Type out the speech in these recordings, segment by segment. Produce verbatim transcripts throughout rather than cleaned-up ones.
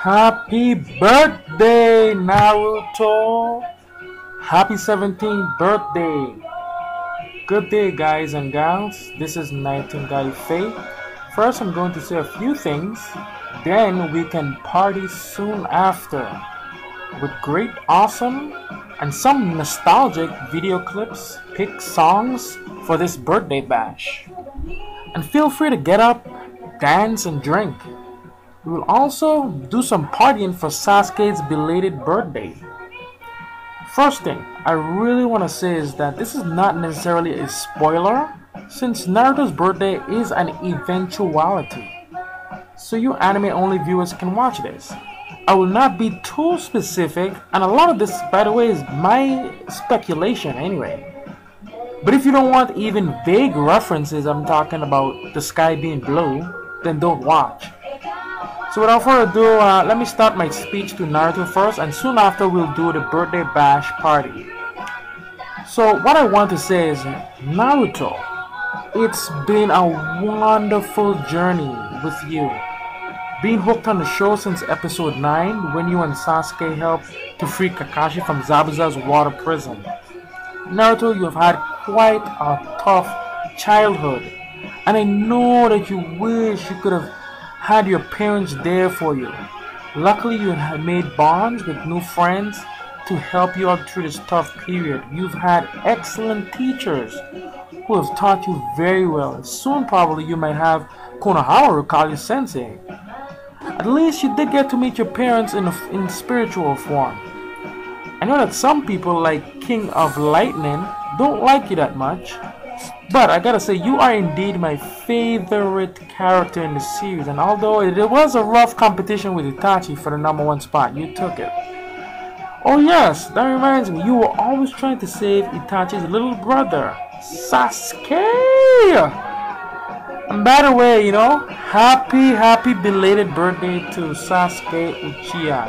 Happy birthday, Naruto! Happy seventeenth birthday! Good day, guys and gals. This is Nightinguy Faith. First, I'm going to say a few things, then we can party soon after with great, awesome, and some nostalgic video clips, pick songs for this birthday bash. And feel free to get up, dance, and drink. We will also do some partying for Sasuke's belated birthday. First thing I really want to say is that this is not necessarily a spoiler, since Naruto's birthday is an eventuality. So you anime only viewers can watch this. I will not be too specific, and a lot of this, by the way, is my speculation anyway. But if you don't want even vague references, I'm talking about the sky being blue, then don't watch. So without further ado, uh, let me start my speech to Naruto first, and soon after we'll do the birthday bash party. So what I want to say is, Naruto, it's been a wonderful journey with you. Being hooked on the show since episode nine, when you and Sasuke helped to free Kakashi from Zabuza's water prison. Naruto, you have had quite a tough childhood, and I know that you wish you could have had your parents there for you. Luckily, you have made bonds with new friends to help you out through this tough period. You've had excellent teachers who have taught you very well. Soon, probably, you might have Konohamaru call you sensei. At least you did get to meet your parents in, a, in spiritual form. I know that some people, like King of Lightning, don't like you that much. But I gotta say, you are indeed my favorite character in the series, and although it, it was a rough competition with Itachi for the number one spot, you took it. Oh yes, that reminds me, you were always trying to save Itachi's little brother, Sasuke! And by the way, you know, happy, happy belated birthday to Sasuke Uchiha.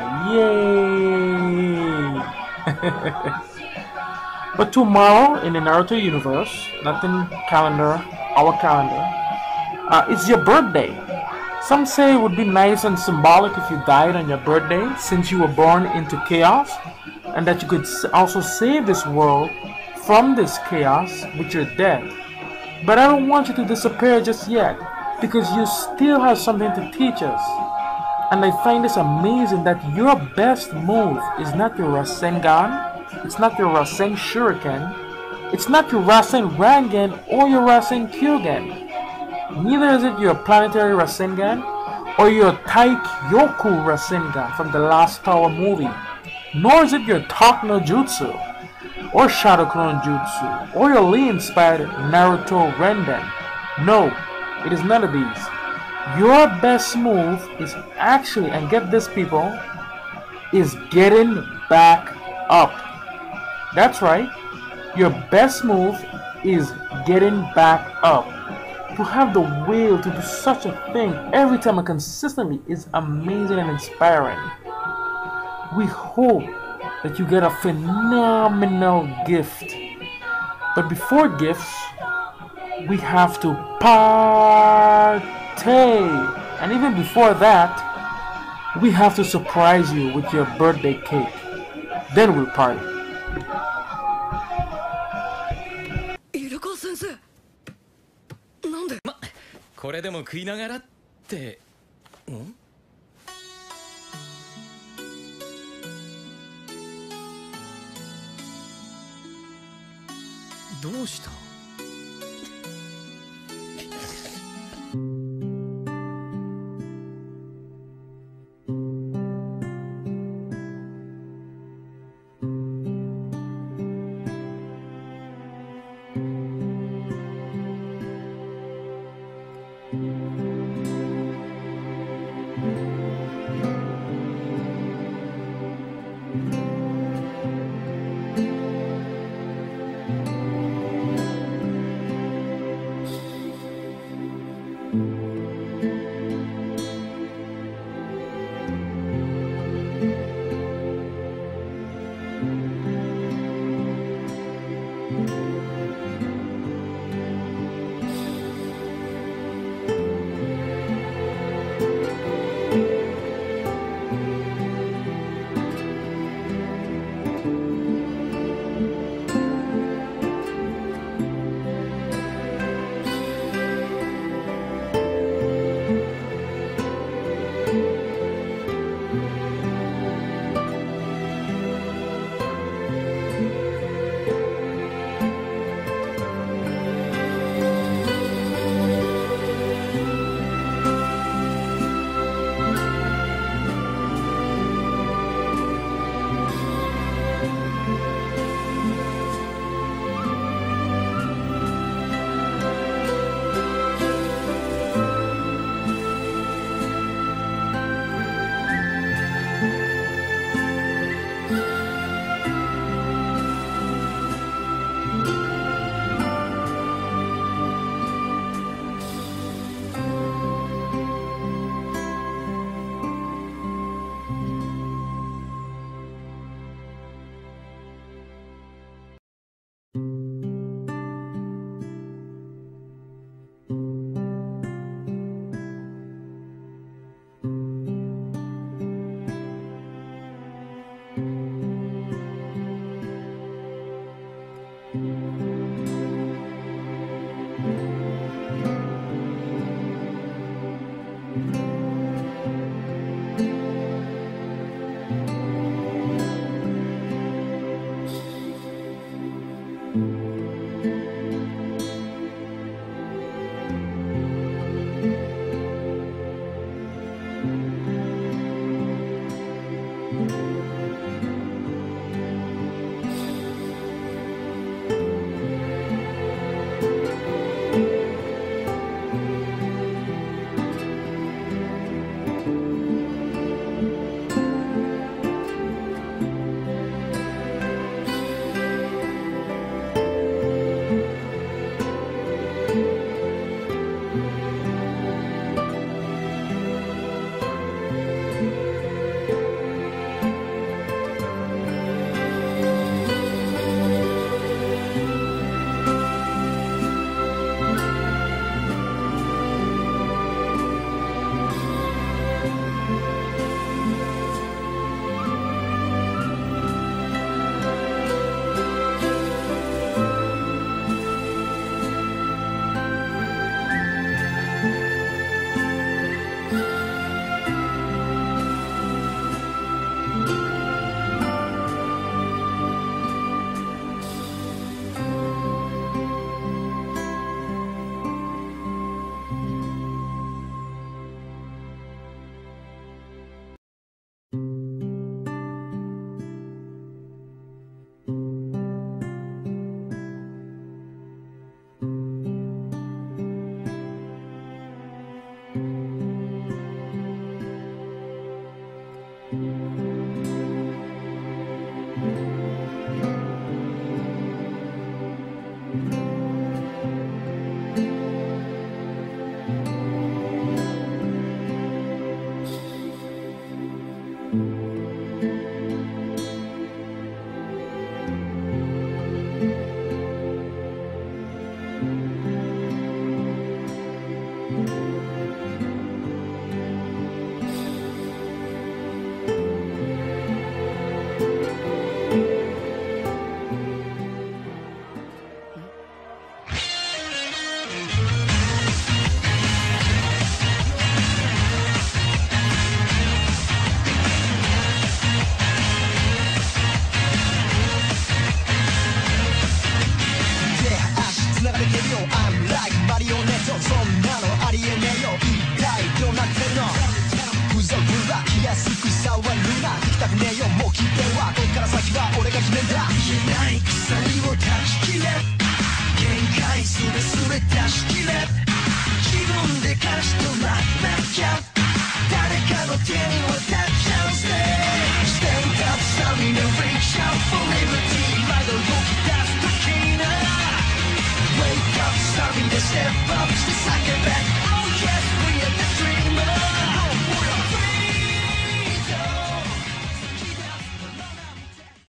Yay! But tomorrow in the Naruto universe, not in calendar, our calendar, uh, it's your birthday. Some say it would be nice and symbolic if you died on your birthday, since you were born into chaos, and that you could also save this world from this chaos with your death. But I don't want you to disappear just yet, because you still have something to teach us. And I find this amazing that your best move is not your Rasengan, it's not your Rasen Shuriken, it's not your Rasen Rangen or your Rasen Kyugen. Neither is it your Planetary Rasengan or your Taikyoku Rasengan from the Last Tower movie. Nor is it your Talk no Jutsu or Shadow Clone Jutsu or your Lee-inspired Naruto Renden. No, it is none of these. Your best move is actually, and get this people, is getting back up. That's right, your best move is getting back up. To have the will to do such a thing every time and consistently is amazing and inspiring. We hope that you get a phenomenal gift. But before gifts, we have to party. And even before that, we have to surprise you with your birthday cake. Then we'll party. これでも食いながらって。ん？どうした？